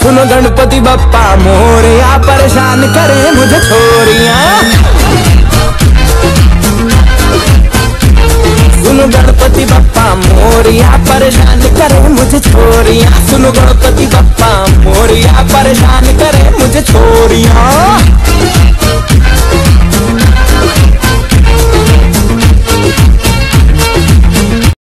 सुनो गणपति बप्पा मोरया, परेशान करे मुझे छोरियां। सुनो गणपति बप्पा मोरया, परेशान करे मुझे छोरियां। सुनो